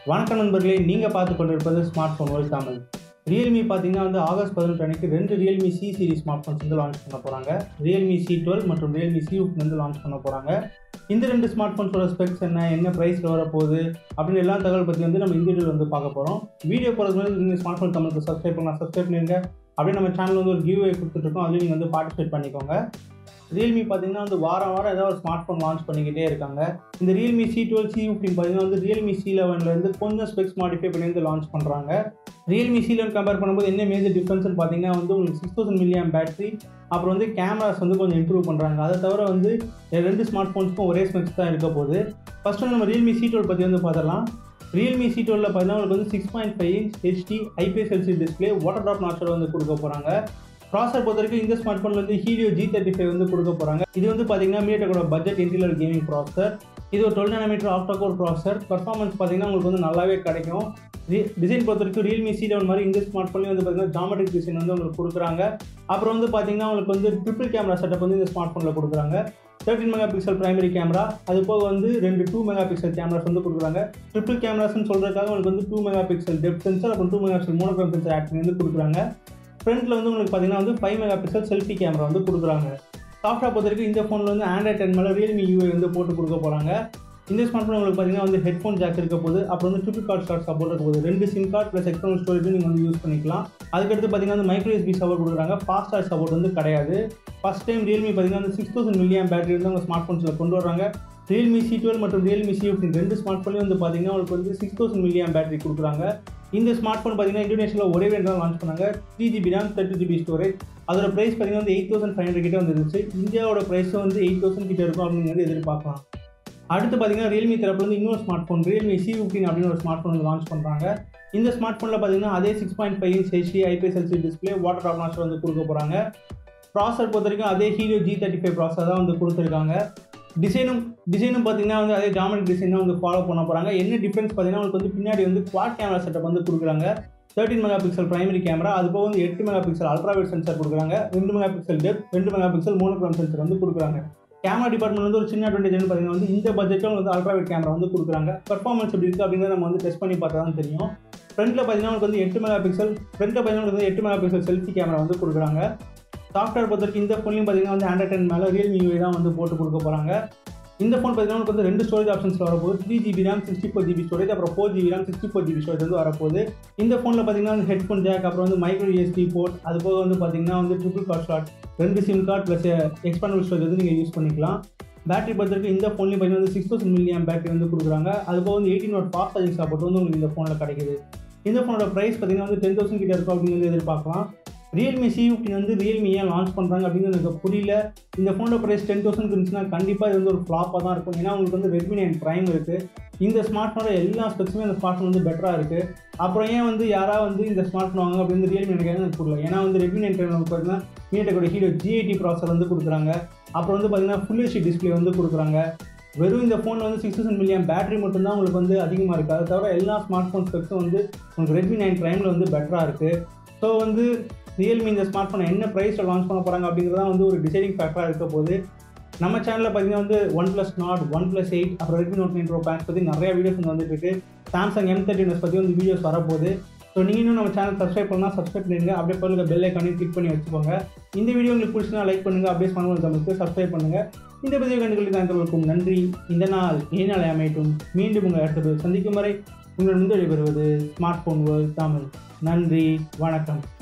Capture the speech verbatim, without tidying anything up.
வணக்கம் நண்பர்களே, நீங்கள் பார்த்து கொண்டிருப்பது smart phone world Tamil. Realme பார்த்தீங்கன்னா வந்து ஆகஸ்ட் பதினெட்டு அன்னைக்கு ரெண்டு Realme C series smart phones வந்து லான்ச் பண்ண போகிறாங்க. ரியல்மி சி டுவெல் மற்றும் ரியல்மி சி ஃபிஃப்டீன் வந்து லான்ச் பண்ண போகிறாங்க. இந்த ரெண்டு ஸ்மார்ட் ஃபோன்ஸோட ஸ்பெக்ஸ் என்ன, என்ன ப்ரைஸில் வரப்போகுது அப்படின்னு எல்லா தகவல் பற்றி வந்து நம்ம இந்த வீடியோவில் வந்து பார்க்க போகிறோம். வீடியோ போகிறது மாதிரி நீங்கள் ஸ்மார்ட் ஃபோன் தமிழுக்கு சப்ஸ்கிரைப் பண்ணலாம், சப்ஸ்கிரைப் பண்ணிடுங்க. அப்படியே நம்ம சேனல் வந்து ஒரு கிவ்வே கொடுத்துட்ருக்கோம், அதுலேயும் நீங்கள் வந்து பார்ட்டிசிபேட் பண்ணிக்கோங்க. ரியல்மி பார்த்தீங்கன்னா வந்து வாரம் வாரம் ஏதாவது ஒரு ஸ்மார்ட் ஃபோன் லான்ச் பண்ணிக்கிட்டே இருக்காங்க. இந்த Realme C twelve C fifteen பார்த்தீங்கன்னா வந்து ரியல்மி சி லெவன்லேருந்து கொஞ்சம் ஸ்பெக்ஸ் மாடிஃபை பண்ணி வந்து லான்ச் பண்ணுறாங்க. ரியல்மி சி லெவன் கம்பேர் பண்ணும்போது என்ன மேஜர் டிஃப்ரென்ஸ்னு பார்த்தீங்கன்னா வந்து உங்களுக்கு சிக்ஸ் தௌசண்ட் மில்லியம் பேட்டரி, அப்புறம் வந்து கேமராஸ் வந்து கொஞ்சம் இம்ப்ரூவ் பண்ணுறாங்க. அதை தவிர வந்து ரெண்டு ஸ்மார்ட் ஃபோன்ஸ்க்கும் ஒரே ஸ்பெக்ஸ் தான் இருக்க போகுது. ஃபர்ஸ்ட் வந்து நம்ம ரியல்மி சி டுவெல் பற்றி வந்து பார்த்துடலாம். ரியல்மி சி டுவெல்ல பார்த்தீங்கன்னா உங்களுக்கு வந்து six point five inch HD IPS LCD display water drop நாச்சோட வந்து கொடுக்க போகிறாங்க. ப்ராசர் பொறுத்த வரைக்கும் இந்த ஸ்மார்ட் ஃபோனில் வந்து Helio ஜி தேர்ட்டி ஃபைவ் வந்து கொடுக்க போகிறாங்க. இது வந்து பார்த்தீங்கன்னா Mediatekோட பட்ஜெட் இன்டீரியர் கேமிங் ப்ராசர். இது ஒரு twelve nanometer octa core processor. Performance பார்த்தீங்கன்னா உங்களுக்கு வந்து நல்லாவே கிடைக்கும். டிசைன் பொறுத்த வரைக்கும் ரியல்மி சி லெவன் மாதிரி இந்த ஸ்மார்ட் ஃபோன்லேயும் வந்து பார்த்தீங்கன்னா ஜாமெட்ரிக் டிசைன் வந்து உங்களுக்கு கொடுக்குறாங்க. அப்புறம் வந்து பார்த்தீங்கன்னா உங்களுக்கு வந்து ட்ரிபிள் கேமரா செட்டப் வந்து இந்த ஸ்மார்ட் ஃபோனில் கொடுக்குறாங்க. Thirteen mega pixel primary camera, அது போக வந்து ரெண்டு டூ மெகா பிக்சல் கேமராஸ் வந்து கொடுக்குறாங்க. ட்ரிபிள் கேமராஸ்ன்னு சொல்கிறதுக்காக உங்களுக்கு வந்து two mega pixel depth sensor, அப்புறம் two mega pixel monochrome sensor add பண்ணி வந்து கொடுக்குறாங்க. ஃப்ரண்ட்டில் வந்து உங்களுக்கு பார்த்தீங்கன்னா வந்து five mega pixel selfie camera வந்து கொடுக்குறாங்க. சாஃப்ட்வேர் பொறுத்த வரைக்கும் இந்த ஃபோனில் வந்து ஆண்ட்ராய்ட் டென் மேலே ரியல்மி யூஐ வந்து போட்டு கொடுக்க போகிறாங்க. இந்த ஸ்மார்ட் ஃபோன் உங்களுக்கு பார்த்தீங்கன்னா வந்து ஹெட்ஃபோன் ஜாக் இருக்க போது, அப்புறம் வந்து ட்ரிபிள் கார்ட் ஸ்லாட் சப்போர்ட் இருக்க போது, ரெண்டு சிம் கார்டு ப்ளஸ் எக்ஸ்டர்னல் ஸ்டோரேஜும் நீங்கள் வந்து யூஸ் பண்ணிக்கலாம். அதுக்கடுத்து பார்த்தீங்கன்னா வந்து மைக்ரோ யூஎஸ்பி சப்போர்ட் கொடுக்குறாங்க. ஃபாஸ்ட் சார்ஜ் சப்போர்ட் வந்து கிடையாது. ஃபஸ்ட் டைம் ரியல்மி பார்த்தீங்கன்னா வந்து சிக்ஸ் தௌசண்ட் மில்லியம் பேட்டரி வந்து அவங்க ஸ்மார்ட் ஃபோன்ஸில் கொண்டு வராங்க. ரியல்மி சி டுவெல் மற்றும் ரியல்மி சி ஃபிஃப்டீன் ரெண்டு ஸ்மார்ட் ஃபோன்லேயும் வந்து பார்த்தீங்கன்னா உங்களுக்கு வந்து சிக்ஸ் தௌசண்ட் மில்லியம் பேட்டரி கொடுக்குறாங்க. இந்த ஸ்மார்ட் ஃபோன் பார்த்தீங்கன்னா இந்தோனேஷியாவில் ஒரே வேண்டாம் லான்ச் பண்ணாங்க. Three GB RAM thirty GB storage. அதோட ப்ரைஸ் பார்த்தீங்கன்னா வந்து எயிட் தௌசண்ட் ஃபைவ் ஹண்ட்ரட் கிட்ட வந்துருச்சு. இந்தியாவோட ப்ரைஸ் வந்து எயிட் தௌசண்ட் கிட்ட இருக்கும் அப்படின்னு வந்து எதிர்பார்க்கலாம். அடுத்து பார்த்தீங்கன்னா ரியல்மி தரப்புல வந்து இன்னொரு smart phone Realme C fifteen அப்படின்னு ஒரு ஸ்மார்ட் ஃபோன் லான்ச் பண்ணுறாங்க. இந்த ஸ்மார்ட் ஃபோனில் பார்த்தீங்கன்னா அதே six point five inch HD IPS LCD display water drop notch வந்து கொடுக்க போகிறாங்க. ப்ராசர் பொறுத்த வரைக்கும் அதே Helio ஜி தேர்ட்டி ஃபைவ் ப்ராசர் தான் வந்து கொடுத்துருக்காங்க. டிசைனும் டிசைனும் பார்த்தீங்கன்னா வந்து அதே ஜாமெட்ரிக் டிசைன் தான் வந்து ஃபாலோ பண்ண போகிறாங்க. என்ன டிஃப்ரென்ஸ் பார்த்தீங்கன்னா உங்களுக்கு வந்து பின்னாடி வந்து குவாட் கேமரா செட்டப் வந்து கொடுக்குறாங்க. Thirteen mega pixel primary camera, அது போக வந்து எட்டு மெகா பிக்சல் அல்ட்ராவைட் சென்சர் கொடுக்குறாங்க. ரெண்டு மெகா பிக்சல் டெப்த், ரெண்டு மெகா பிக்சல் மோனோக்ரோம் சென்சர் வந்து கொடுக்குறாங்க. கேமரா டிபார்ட்மெண்ட் வந்து ஒரு சின்ன அட்வான்டேஜ் பார்த்தீங்கன்னா வந்து இந்த பட்ஜெட்டில் வந்து அல்ட்ராவைட் கேமரா வந்து கொடுக்குறாங்க. பர்ஃபார்மன்ஸ் எப்படி இருக்குது அப்படிங்கிறத நம்ம வந்து டெஸ்ட் பண்ணி பார்த்தா தான் தெரியும். ஃப்ரண்ட்டில் பார்த்தீங்கன்னா உங்களுக்கு வந்து எட்டு மெகா பிக்சல் ஃப்ரண்ட்டில் பார்த்தீங்கன்னா வந்து எட்டு மெகா பிக்சல் செல்ஃபி கேமரா வந்து கொடுக்குறாங்க. சாஃப்ட்வேர் பொறுத்த வரைக்கும் இந்த ஃபோன்லையும் பார்த்தீங்கன்னா வந்து ஆண்ட்ராய்ட் டென் மேலே ரியல்மி யூஐ தான் வந்து போட்டு கொடுக்க போகிறாங்க. இந்த ஃபோன் பார்த்தீங்கன்னா உங்களுக்கு வந்து ரெண்டு ஸ்டோரேஜ் ஆப்ஷன்ஸில் வரப்போகுது. Three GB RAM sixty four GB storage, அப்புறம் four GB RAM sixty four GB storage வந்து வரப்போகுது. இந்த ஃபோனில் பார்த்தீங்கன்னா வந்து ஹெட்ஃபோன் ஜாக், அப்புறம் வந்து மைக்ரோ யூஎஸ்பி போர்ட், அது போக வந்து பார்த்தீங்கன்னா வந்து ட்ரிபிள் கார்ட் ஸ்லாட், ரெண்டு SIM card plus external storage வந்து நீங்கள் யூஸ் பண்ணிக்கலாம். பேட்டரி பொறுத்த வரைக்கும் இந்த ஃபோன்லேயும் பார்த்தீங்கன்னா வந்து சிக்ஸ் தௌசண்ட் மில்லியம் பேட்டரி வந்து கொடுக்குறாங்க. அது போக வந்து eighteen watt fast charging support வந்து உங்களுக்கு இந்த ஃபோனில் கிடைக்குது. இந்த ஃபோனோட ப்ரைஸ் பார்த்தீங்கன்னா வந்து டென் தௌசண்ட் கிட்ட இருக்கும் அப்படின்னு வந்து எதிர்பார்க்கலாம். ரியல்மி சி ஃபிஃப்டீன் வந்து ரியல்மி ஏன் லான்ச் பண்ணுறாங்க அப்படிங்கிறது எனக்கு புரியல. இந்த ஃபோனோட ப்ரைஸ் டென் தௌசண்ட் இருந்துச்சுன்னா கண்டிப்பாக இது வந்து ஒரு ஃப்ளாப்பாக தான் இருக்கும். ஏன்னா உங்களுக்கு வந்து ரெட்மி நைன் ப்ரைம் இருக்குது. இந்த ஸ்மார்ட் ஃபோனோட எல்லா ஸ்பெக்ஸுமே இந்த ஸ்மார்ட் ஃபோன் வந்து பெட்டராக இருக்குது. அப்புறம் ஏன் வந்து யாராவது வந்து இந்த ஸ்மார்ட் ஃபோன் வாங்க அப்படின்னு ரியல்மி நினைக்கிறது எனக்கு புரியல. ஏன்னா வந்து ரெட்மி நைன் ப்ரைம் பார்த்தீங்கன்னா மீடியாடெக்கோட Helio ஜி எயிட்டி ப்ராசர் வந்து கொடுக்குறாங்க. அப்புறம் வந்து பார்த்தீங்கன்னா ஃபுல் ஹெச்டி டிஸ்பிளே வந்து கொடுக்குறாங்க. வெறும் இந்த ஃபோனில் வந்து சிக்ஸ் தௌசண்ட் மில்லியம் பேட்டரி மட்டும்தான் உங்களுக்கு வந்து அதிகமாக இருக்குது. அதை தவிர எல்லா ஸ்மார்ட் ஃபோன் ஸ்பெக்ஸும் வந்து உங்களுக்கு ரெட்மி நைன் ப்ரைமில் வந்து பெட்டராக இருக்குது. ஸோ வந்து ரியல்மி இந்த ஸ்மார்ட் ஃபோனை என்ன ப்ரைஸில் லான்ச் பண்ண போகிறாங்க அப்படிங்கிறதா வந்து ஒரு டிசைடிங் ஃபேக்டராக இருக்க போது. நம்ம சேனலில் பார்த்தீங்கன்னா வந்து OnePlus Nord OnePlus eight அப்புறம் ரெட்மி நோட் நைன் ப்ரோ பேக்ஸ் பற்றி நிறைய வீடியோஸ் வந்து வந்துட்டு இருக்கு. சாம்சங் எம் தேர்ட்டின் பற்றி வந்து வீடியோஸ் வரப்போகுது. ஸோ நீங்கள் இன்னும் நம்ம சேனல் சப்ஸ்கிரைப் பண்ணால் சப்ஸ்கிரைப் பண்ணிடுங்க. அப்படியே பல்லுங்க பெல் ஐக்கானையும் கிளிக் பண்ணி வச்சுக்கோங்க. இந்த வீடியோ உங்களுக்கு பிடிச்சினா லைக் பண்ணுங்கள். அப்படியே ஸ்மார்ட் ஃபோன் தமிழுக்கு சப்ஸ்கிரைப் பண்ணுங்கள். இந்த பதிவு கண்டுகளில் தங்களுக்கும் நன்றி. இந்த நாள் இனி நாளை அமையட்டும். மீண்டும் உங்கள் அடுத்த சந்திக்கும் வரை உங்கள் முந்தைய பெறுவது ஸ்மார்ட் ஃபோன் வேர்ல்ட் தமிழ். நன்றி, வணக்கம்.